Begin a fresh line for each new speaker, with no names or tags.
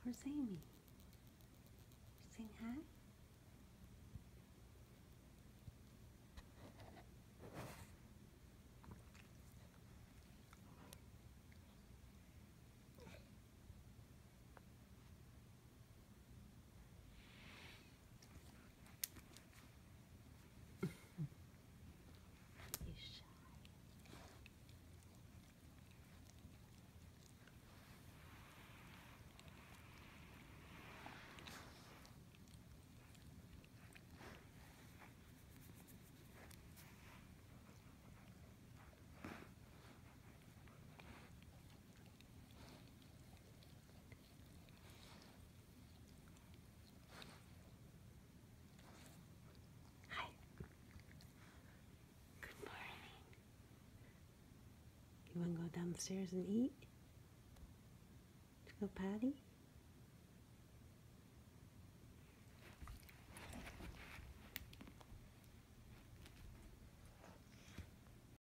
Where's Amy? Saying hi? He's shy. Hi. Good morning. You want to go downstairs and eat? To go potty?